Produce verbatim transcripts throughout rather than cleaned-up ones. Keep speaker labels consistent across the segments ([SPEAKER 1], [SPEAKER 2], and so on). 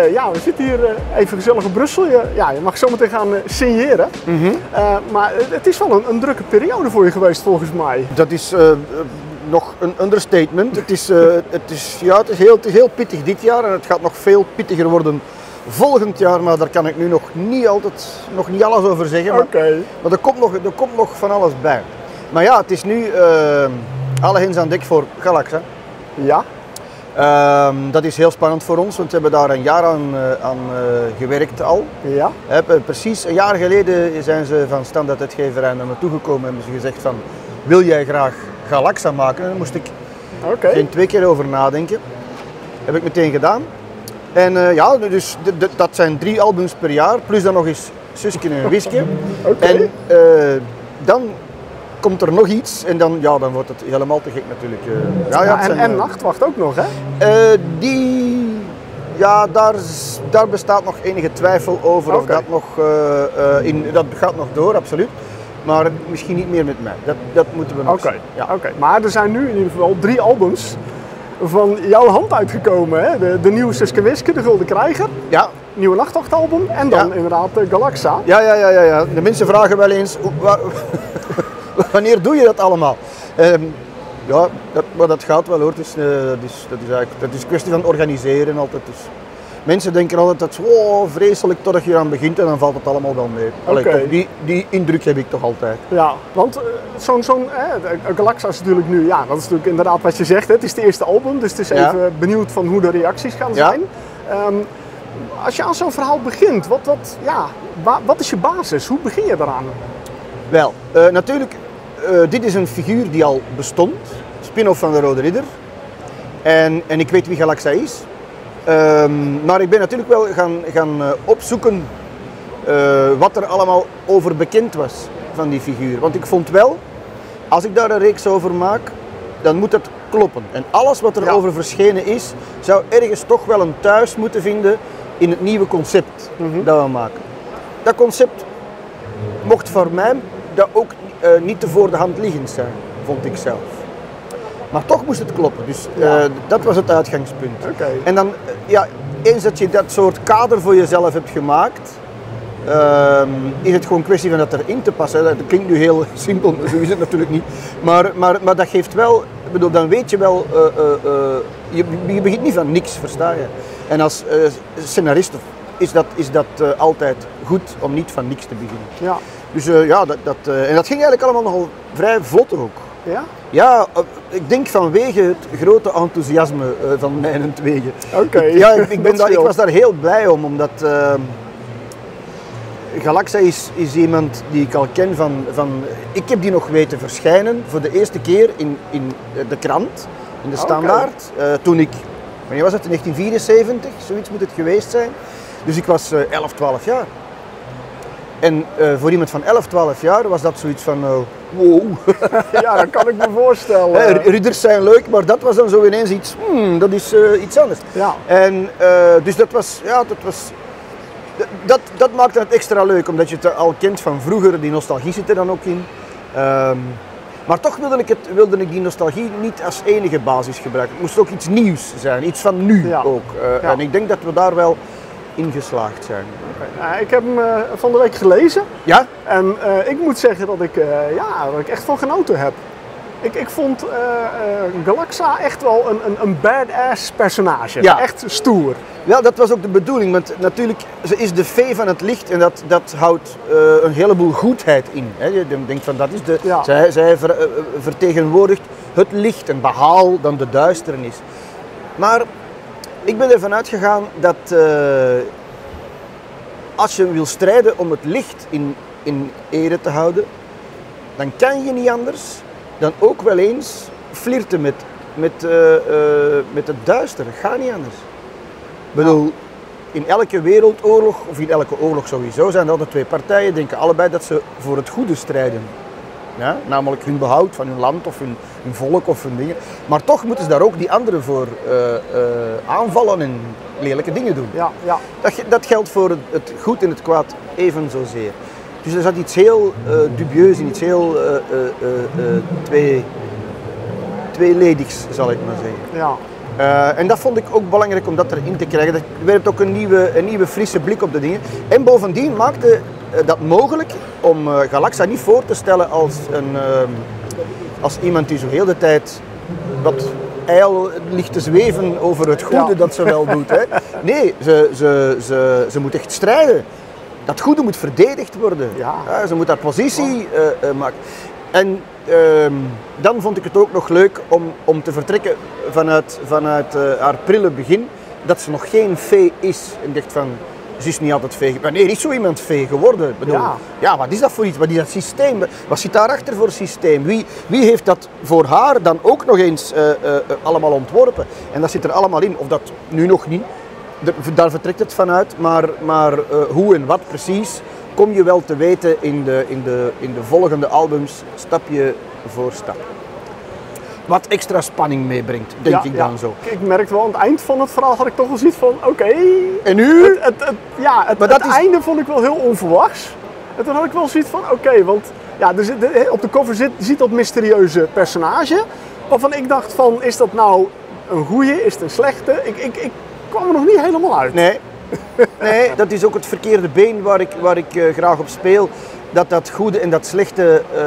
[SPEAKER 1] uh, ja, we zitten hier uh, even gezellig in Brussel. Je, ja, je mag zo meteen gaan uh, signeren. Mm-hmm. uh, maar het is wel een, een drukke periode voor je geweest volgens mij.
[SPEAKER 2] Dat is uh, nog een understatement. Het is, uh, het, is, ja, het, is heel, het is heel pittig dit jaar en het gaat nog veel pittiger worden volgend jaar. Maar daar kan ik nu nog niet, altijd, nog niet alles over zeggen. Maar,
[SPEAKER 1] okay.
[SPEAKER 2] maar er, komt nog, er komt nog van alles bij. Maar ja, het is nu uh, alle hens aan dek voor Galaxa.
[SPEAKER 1] Ja.
[SPEAKER 2] Um, dat is heel spannend voor ons, want we hebben daar een jaar aan, uh, aan uh, gewerkt al.
[SPEAKER 1] Ja.
[SPEAKER 2] He, precies een jaar geleden zijn ze van Standaard Uitgeverij naar me toegekomen en hebben ze gezegd van, wil jij graag Galaxa maken? En daar moest ik
[SPEAKER 1] okay.
[SPEAKER 2] geen twee keer over nadenken. Heb ik meteen gedaan. En uh, ja, dus d- d- dat zijn drie albums per jaar, plus dan nog eens Suske en Wiske.
[SPEAKER 1] Okay.
[SPEAKER 2] En uh, dan komt er nog iets en dan, ja, dan wordt het helemaal te gek natuurlijk. Uh, ja, ja,
[SPEAKER 1] ja, en,
[SPEAKER 2] zijn,
[SPEAKER 1] en
[SPEAKER 2] uh,
[SPEAKER 1] Nachtwacht ook nog, hè?
[SPEAKER 2] Uh, die, ja, daar, daar bestaat nog enige twijfel over. Okay. Of dat nog, uh, uh, in, dat gaat nog door, absoluut. Maar misschien niet meer met mij. Dat, dat moeten we nog
[SPEAKER 1] okay.
[SPEAKER 2] zien. Ja.
[SPEAKER 1] Oké, okay. Maar er zijn nu in ieder geval drie albums van jouw hand uitgekomen, hè? De, de nieuwe Suske en Wiske, De Gulden Krijger.
[SPEAKER 2] Ja.
[SPEAKER 1] Nieuwe Nachtwachtalbum en dan ja. inderdaad uh, Galaxa.
[SPEAKER 2] Ja, ja, ja, ja, ja. De mensen vragen wel eens, waar, wanneer doe je dat allemaal? Um, ja, dat, maar dat gaat wel hoor. Het is, uh, dat, is, dat, is eigenlijk, dat is een kwestie van organiseren altijd. Dus mensen denken altijd dat oh, vreselijk totdat je eraan begint en dan valt het allemaal wel mee. Allee,
[SPEAKER 1] okay.
[SPEAKER 2] toch, die, die indruk heb ik toch altijd.
[SPEAKER 1] Ja, want uh, zo'n, zo'n eh, Galaxa is natuurlijk nu, ja, dat is natuurlijk inderdaad wat je zegt. Hè? Het is het eerste album, dus het is even ja. benieuwd van hoe de reacties gaan zijn. Ja. Um, als je aan zo'n verhaal begint, wat, wat, ja, wa, wat is je basis? Hoe begin je daaraan?
[SPEAKER 2] Wel, uh, natuurlijk, uh, dit is een figuur die al bestond, spin-off van de Rode Ridder. En, en ik weet wie Galaxa is. Um, maar ik ben natuurlijk wel gaan, gaan uh, opzoeken uh, wat er allemaal over bekend was van die figuur. Want ik vond wel, als ik daar een reeks over maak, dan moet het kloppen. En alles wat er ja. over verschenen is, zou ergens toch wel een thuis moeten vinden in het nieuwe concept mm-hmm. dat we maken. Dat concept mocht voor mij dat ook uh, niet te voor de hand liggend zijn, vond ik zelf. Maar toch moest het kloppen, dus uh, ja. dat was het uitgangspunt.
[SPEAKER 1] Okay.
[SPEAKER 2] En dan, uh, ja, eens dat je dat soort kader voor jezelf hebt gemaakt, uh, is het gewoon een kwestie van dat erin te passen. Dat klinkt nu heel simpel, zo is het natuurlijk niet. Maar, maar, maar dat geeft wel, ik bedoel, dan weet je wel, uh, uh, uh, je, je begint niet van niks, versta je. En als uh, scenarist is dat, is dat uh, altijd goed om niet van niks te beginnen.
[SPEAKER 1] Ja.
[SPEAKER 2] Dus uh, ja, dat, dat, uh, en dat ging eigenlijk allemaal nogal vrij vlot ook.
[SPEAKER 1] Ja?
[SPEAKER 2] Ja, ik denk vanwege het grote enthousiasme uh, van mij en tweeën.
[SPEAKER 1] Oké. Okay.
[SPEAKER 2] Ja, ik, ik, ben daar, ik was daar heel blij om, omdat uh, Galaxa is, is iemand die ik al ken van, van... Ik heb die nog weten verschijnen voor de eerste keer in, in de krant, in de Standaard. Okay. Uh, toen ik, wanneer was het, in negentien vierenzeventig, zoiets moet het geweest zijn. Dus ik was uh, elf, twaalf jaar. En uh, voor iemand van elf, twaalf jaar was dat zoiets van, uh, wow.
[SPEAKER 1] Ja, dat kan ik me voorstellen.
[SPEAKER 2] Hey, ridders zijn leuk, maar dat was dan zo ineens iets, hmm, dat is uh, iets anders.
[SPEAKER 1] Ja.
[SPEAKER 2] En uh, dus dat was, ja, dat was, dat, dat maakte het extra leuk, omdat je het al kent van vroeger, die nostalgie zit er dan ook in. Um, maar toch wilde ik, het, wilde ik die nostalgie niet als enige basis gebruiken. Het moest ook iets nieuws zijn, iets van nu ja. ook. Uh, ja. En ik denk dat we daar wel in geslaagd zijn.
[SPEAKER 1] Okay. Uh, ik heb hem uh, van de week gelezen.
[SPEAKER 2] Ja?
[SPEAKER 1] En uh, ik moet zeggen dat ik, uh, ja, dat ik echt van genoten heb. Ik, ik vond uh, uh, Galaxa echt wel een, een, een badass personage.
[SPEAKER 2] Ja.
[SPEAKER 1] Echt stoer.
[SPEAKER 2] Ja, dat was ook de bedoeling, want natuurlijk, ze is de fee van het licht en dat, dat houdt uh, een heleboel goedheid in. Hè. Je denkt van, dat is de, ja. zij, zij ver, uh, vertegenwoordigt het licht en behaal dan de duisternis. Maar ik ben ervan uitgegaan dat uh, als je wil strijden om het licht in, in ere te houden, dan kan je niet anders dan ook wel eens flirten met, met, uh, uh, met het duister. Dat gaat niet anders. Ik bedoel, in elke wereldoorlog, of in elke oorlog sowieso, zijn er altijd twee partijen, denken allebei dat ze voor het goede strijden. Ja? Namelijk hun behoud van hun land of hun, hun volk of hun dingen. Maar toch moeten ze daar ook die anderen voor uh, uh, aanvallen en lelijke dingen doen.
[SPEAKER 1] Ja, ja.
[SPEAKER 2] Dat, dat geldt voor het, het goed en het kwaad even zozeer. Dus er zat iets heel uh, dubieus in, iets heel uh, uh, uh, uh, twee, tweeledigs, zal ik maar zeggen.
[SPEAKER 1] Ja.
[SPEAKER 2] Uh, en dat vond ik ook belangrijk om dat erin te krijgen. Dat werpt ook een nieuwe, een nieuwe frisse blik op de dingen. En bovendien maakte uh, dat mogelijk om uh, Galaxa niet voor te stellen als, een, uh, als iemand die zo heel de tijd wat ijl ligt te zweven over het goede ja. dat ze wel doet. Hè. Nee, ze, ze, ze, ze moet echt strijden. Dat goede moet verdedigd worden. Ja. Ja, ze moet haar positie uh, uh, maken. En uh, dan vond ik het ook nog leuk om, om te vertrekken vanuit, vanuit uh, haar prille begin, dat ze nog geen fee is. En ik dacht van, ze is niet altijd fee. Wanneer is zo iemand fee geworden? Ik bedoel, ja. ja, wat is dat voor iets? Wat is dat systeem? Wat zit daarachter voor systeem? Wie, wie heeft dat voor haar dan ook nog eens uh, uh, allemaal ontworpen? En dat zit er allemaal in, of dat nu nog niet. De, daar vertrekt het vanuit, maar, maar uh, hoe en wat precies kom je wel te weten in de, in de, in de volgende albums, stapje voor stap. Wat extra spanning meebrengt, denk ja, ik dan ja. zo.
[SPEAKER 1] Ik merkte wel aan het eind van het verhaal had ik toch wel zoiets van, oké. Okay,
[SPEAKER 2] en nu?
[SPEAKER 1] Het, het, het, ja, het, het is... einde vond ik wel heel onverwachts. En toen had ik wel zoiets van, oké, okay, want ja, er zit, op de cover zit, ziet dat mysterieuze personage. Waarvan ik dacht van, is dat nou een goeie, is het een slechte? Ik, ik, ik kwam er nog niet helemaal uit.
[SPEAKER 2] Nee. Nee, dat is ook het verkeerde been waar ik, waar ik uh, graag op speel. Dat dat goede en dat slechte, uh,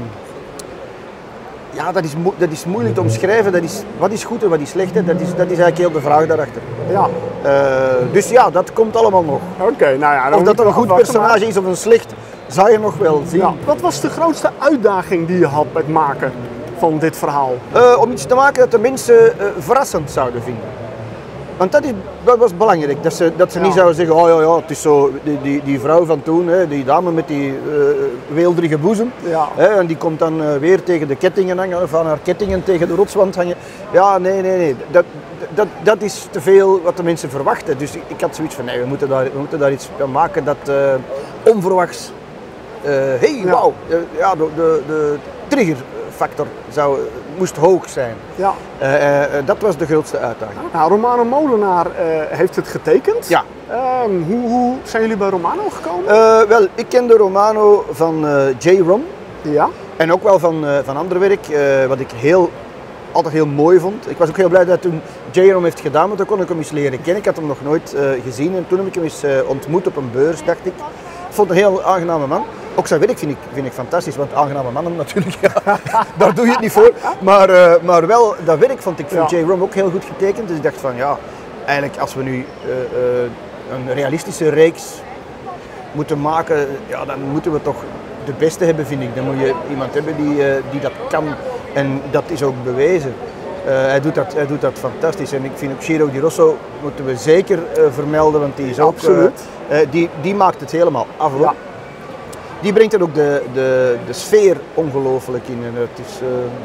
[SPEAKER 2] ja, dat is, dat is moeilijk te omschrijven. Dat is, wat is goed en wat is slecht, hè? Dat, is, dat is eigenlijk heel de vraag daarachter.
[SPEAKER 1] Ja.
[SPEAKER 2] Uh, dus ja, dat komt allemaal nog.
[SPEAKER 1] Oké, okay, nou ja.
[SPEAKER 2] Of dat er een goed personage maar... is of een slecht, zal je nog wel zien. Ja.
[SPEAKER 1] Wat was de grootste uitdaging die je had met het maken van dit verhaal?
[SPEAKER 2] Uh, om iets te maken dat de mensen uh, verrassend zouden vinden. Want dat, is, dat was belangrijk, dat ze, dat ze ja. niet zouden zeggen, oh ja, ja, het is zo, die, die, die vrouw van toen, hè, die dame met die uh, weelderige boezem, ja. hè, en die komt dan uh, weer tegen de kettingen hangen, van haar kettingen tegen de rotswand hangen. Ja, nee, nee, nee, dat, dat, dat is te veel wat de mensen verwachten. Dus ik, ik had zoiets van, nee, we moeten daar, we moeten daar iets van maken dat uh, onverwachts, hé, uh, hey, ja. wauw, uh, ja, de, de, de triggerfactor zou, moest hoog zijn. Ja. Uh, uh, dat was de grootste uitdaging.
[SPEAKER 1] Nou, Romano Molenaar uh, heeft het getekend.
[SPEAKER 2] Ja.
[SPEAKER 1] Um, hoe, hoe zijn jullie bij Romano gekomen?
[SPEAKER 2] Uh, wel, ik kende Romano van uh, J-Rom.
[SPEAKER 1] Ja.
[SPEAKER 2] En ook wel van, uh, van ander werk, uh, wat ik heel, altijd heel mooi vond. Ik was ook heel blij dat toen J-Rom heeft gedaan, want dan kon ik hem eens leren kennen. Ik had hem nog nooit uh, gezien en toen heb ik hem eens uh, ontmoet op een beurs, dacht ik. Ik vond het een heel aangename man. Ook zijn werk vind ik, vind ik fantastisch, want aangename mannen natuurlijk, ja, daar doe je het niet voor. Maar, uh, maar wel, dat werk vond ik van ja. J-Rom ook heel goed getekend. Dus ik dacht van ja, eigenlijk als we nu uh, uh, een realistische reeks moeten maken, ja, dan moeten we toch de beste hebben, vind ik. Dan moet je iemand hebben die, uh, die dat kan en dat is ook bewezen. Uh, hij, doet dat, hij doet dat fantastisch en ik vind ook Ciro Di Rosso moeten we zeker uh, vermelden, want die is ook, uh, uh, die, die maakt het helemaal af. Ja. Die brengt er ook de, de, de sfeer ongelooflijk in en het is uh,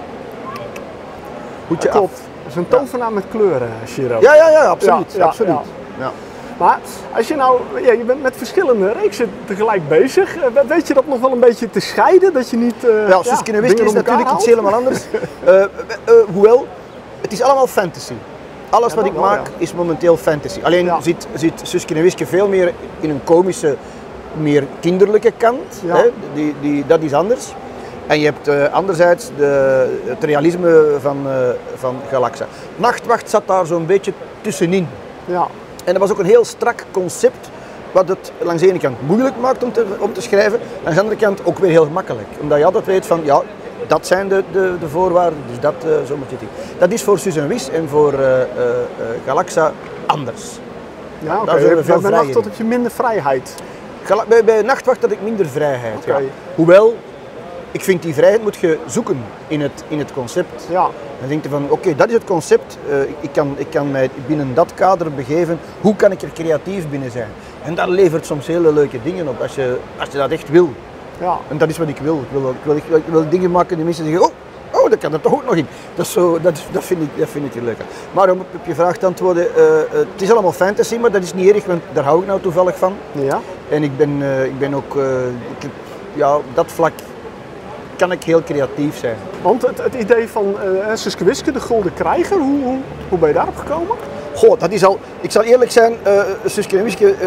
[SPEAKER 1] hoedje af. Klopt. Het is een tovenaar ja. met kleuren, Ciro.
[SPEAKER 2] Ja, ja, ja, absoluut. Ja, ja, absoluut. Ja.
[SPEAKER 1] Ja. Maar als je nou, ja, je bent met verschillende reeksen tegelijk bezig, weet je dat nog wel een beetje te scheiden? Dat je niet. Uh,
[SPEAKER 2] ja, Suske en Wiske is natuurlijk iets helemaal anders. uh, uh, uh, hoewel, het is allemaal fantasy. Alles ja, wat ik wel, maak ja. is momenteel fantasy. Alleen ja. zit, zit Suske en Wiske veel meer in een komische, meer kinderlijke kant. Ja. Hè? Die, die, dat is anders. En je hebt uh, anderzijds de, het realisme van, uh, van Galaxa. Nachtwacht zat daar zo'n beetje tussenin.
[SPEAKER 1] Ja.
[SPEAKER 2] En dat was ook een heel strak concept, wat het langs de ene kant moeilijk maakt om te, om te schrijven, langs de andere kant ook weer heel makkelijk. Omdat je altijd weet van, ja, dat zijn de, de, de voorwaarden, dus dat, uh, zo moet je het doen. Dat is voor Suus en Wies en voor uh, uh, uh, Galaxa anders.
[SPEAKER 1] Ja, oké. Okay. Bij, bij Nachtwacht had je minder vrijheid.
[SPEAKER 2] Bij, bij Nachtwacht had ik minder vrijheid, okay. ja. Hoewel, ik vind die vrijheid moet je zoeken in het, in het concept.
[SPEAKER 1] Ja.
[SPEAKER 2] Dan denk je van, oké, okay, dat is het concept, uh, ik, kan, ik kan mij binnen dat kader begeven, hoe kan ik er creatief binnen zijn? En dat levert soms hele leuke dingen op, als je, als je dat echt wil.
[SPEAKER 1] Ja.
[SPEAKER 2] En dat is wat ik wil. Ik wil, ik wil, ik wil, ik wil dingen maken die mensen zeggen, oh, oh, dat kan er toch ook nog in. Dat, is zo, dat, is, dat, vind, ik, dat vind ik leuk. Maar om op je vraag te antwoorden, uh, uh, het is allemaal fantasy, maar dat is niet erg, want daar hou ik nou toevallig van.
[SPEAKER 1] Ja.
[SPEAKER 2] En ik ben, uh, ik ben ook, uh, ik, ja, op dat vlak kan ik heel creatief zijn.
[SPEAKER 1] Want het, het idee van uh, Suske Wiske, de Golden Krijger, hoe, hoe, hoe ben je daarop gekomen?
[SPEAKER 2] Goh, dat is al, ik zal eerlijk zijn, uh, Suske en Wiske, uh,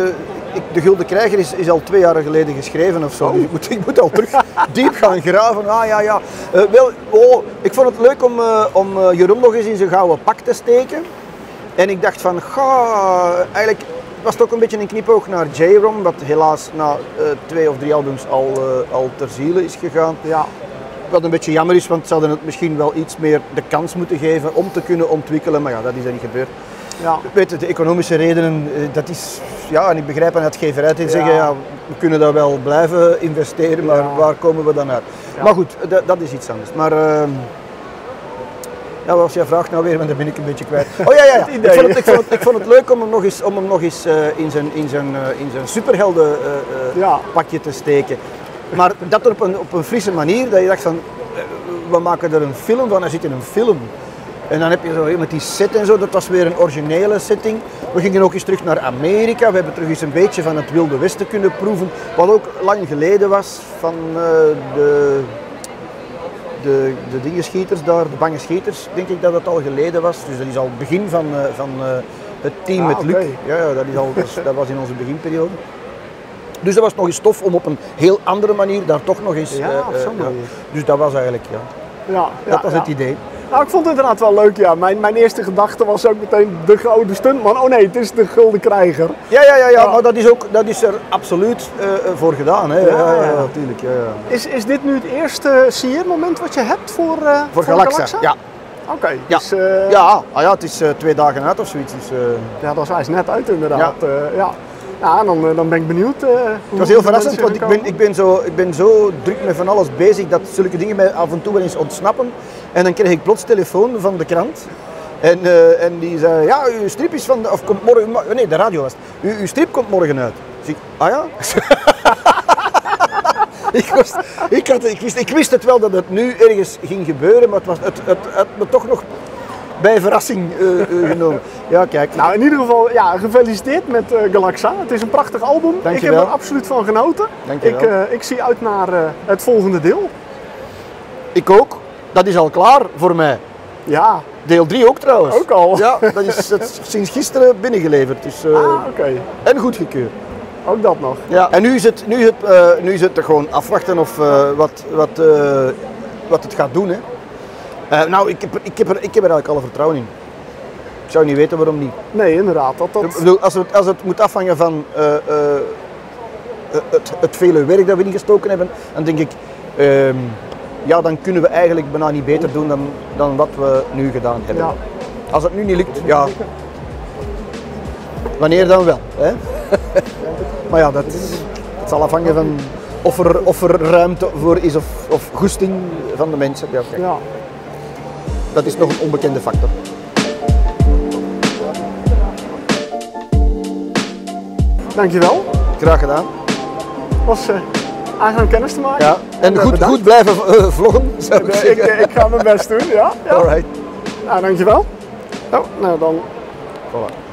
[SPEAKER 2] ik, De Gulden Krijger is, is al twee jaar geleden geschreven of zo. Oh. Dus ik moet, ik moet al terug diep gaan graven. Ah ja, ja. Uh, wel, oh, ik vond het leuk om, uh, om uh, Jeroen nog eens in zijn gouden pak te steken. En ik dacht van, ga, eigenlijk was het ook een beetje een knipoog naar J-Rom, wat helaas na uh, twee of drie albums al, uh, al ter ziele is gegaan. Ja. Wat een beetje jammer is, want ze hadden het misschien wel iets meer de kans moeten geven om te kunnen ontwikkelen, maar ja, dat is er niet gebeurd. Ja. Weet je, de economische redenen, dat is, ja, en ik begrijp aan uitgeverij te zeggen, ja, we kunnen daar wel blijven investeren, maar ja. waar komen we dan uit? Ja. Maar goed, dat, dat is iets anders. Maar, uh, ja, wat was jouw vraag nou weer, want daar ben ik een beetje kwijt. Oh ja, ja, ja. Ik, vond het, ik, vond het, ik vond het leuk om hem nog eens, om hem nog eens uh, in zijn, in zijn, uh, in zijn superhelden uh, uh, ja. pakje te steken. Maar dat op een, op een frisse manier, dat je dacht van, we maken er een film van, hij zit in een film. En dan heb je zo met die set en zo, dat was weer een originele setting. We gingen ook eens terug naar Amerika, we hebben terug eens een beetje van het Wilde Westen kunnen proeven. Wat ook lang geleden was van uh, de, de, de dingenschieters daar, de bange schieters, denk ik dat het al geleden was. Dus dat is al het begin van, uh, van uh, het team ah, met Luc. Okay. Ja, ja, dat, is al, dat, dat was in onze beginperiode. Dus dat was nog eens tof om op een heel andere manier daar toch nog eens...
[SPEAKER 1] Ja,
[SPEAKER 2] uh,
[SPEAKER 1] op zo'n
[SPEAKER 2] uh,
[SPEAKER 1] manier.
[SPEAKER 2] Ja. Dus dat was eigenlijk, ja. ja, ja dat was ja. het idee.
[SPEAKER 1] Nou, ik vond het inderdaad wel leuk, ja. Mijn, mijn eerste gedachte was ook meteen de gouden stuntman. Oh nee, het is de Gulden Krijger.
[SPEAKER 2] Ja, ja, ja, ja, ja. Maar dat is, ook, dat is er absoluut uh, voor gedaan, hè. Ja, ja, ja, ja. natuurlijk. Ja, ja.
[SPEAKER 1] Is, is dit nu het eerste siermoment wat je hebt voor, uh,
[SPEAKER 2] voor,
[SPEAKER 1] voor
[SPEAKER 2] Galaxa?
[SPEAKER 1] Galaxa?
[SPEAKER 2] Ja.
[SPEAKER 1] Oké, okay,
[SPEAKER 2] ja.
[SPEAKER 1] Dus, uh,
[SPEAKER 2] ja. Ah, ja, het is uh, twee dagen uit of zoiets. Dus, uh...
[SPEAKER 1] ja, dat is, hij is net uit inderdaad. Ja. Uh, ja. Ja, dan, dan ben ik benieuwd. Uh,
[SPEAKER 2] het was heel verrassend, want ik ben, ik, ben zo, ik ben zo druk met van alles bezig dat zulke dingen mij af en toe wel eens ontsnappen. En dan kreeg ik plots telefoon van de krant. En, uh, en die zei, ja, uw strip is van, de, of komt morgen, nee, de radio was het. U, uw strip komt morgen uit. Dus ik, ah ja? ik, was, ik, had, ik, wist, ik wist het wel dat het nu ergens ging gebeuren, maar het was het, het, het, het me toch nog bij verrassing uh, uh, genomen. Ja, kijk.
[SPEAKER 1] Nou, in ieder geval, ja, gefeliciteerd met uh, Galaxa. Het is een prachtig album.
[SPEAKER 2] Dank
[SPEAKER 1] ik
[SPEAKER 2] je
[SPEAKER 1] heb
[SPEAKER 2] wel.
[SPEAKER 1] er absoluut van genoten.
[SPEAKER 2] Dank je
[SPEAKER 1] ik, uh, ik zie uit naar uh, het volgende deel.
[SPEAKER 2] Ik ook. Dat is al klaar voor mij.
[SPEAKER 1] Ja.
[SPEAKER 2] Deel drie ook trouwens.
[SPEAKER 1] Ook al.
[SPEAKER 2] Ja, dat is, dat is sinds gisteren binnengeleverd. Dus, uh,
[SPEAKER 1] ah, oké. Okay.
[SPEAKER 2] En goedgekeurd.
[SPEAKER 1] Ook dat nog.
[SPEAKER 2] Ja. En nu is het, nu is het, uh, nu is het gewoon afwachten of uh, wat, wat, uh, wat het gaat doen. Hè. Uh, nou, ik heb, ik, heb er, ik heb er eigenlijk alle vertrouwen in. Ik zou niet weten waarom niet.
[SPEAKER 1] Nee, inderdaad. Dat, dat...
[SPEAKER 2] Ik bedoel, als, het, als het moet afhangen van uh, uh, het, het vele werk dat we ingestoken hebben, dan denk ik, uh, ja, dan kunnen we eigenlijk bijna niet beter doen dan, dan wat we nu gedaan hebben. Ja. Als het nu niet lukt, ja, wanneer dan wel. Hè? Maar ja, dat, dat zal afhangen van of er, of er ruimte voor is of, of goesting van de mensen. Ja, kijk. Ja. Dat is nog een onbekende factor.
[SPEAKER 1] Dankjewel.
[SPEAKER 2] Graag gedaan.
[SPEAKER 1] Het was uh, aangenaam kennis te maken.
[SPEAKER 2] Ja. En, en goed, goed blijven uh, vloggen, zou ik
[SPEAKER 1] zeggen. Ik, ik ga mijn best doen, ja. ja.
[SPEAKER 2] Alright.
[SPEAKER 1] Nou, dankjewel. Oh, nou dan...
[SPEAKER 2] Voilà.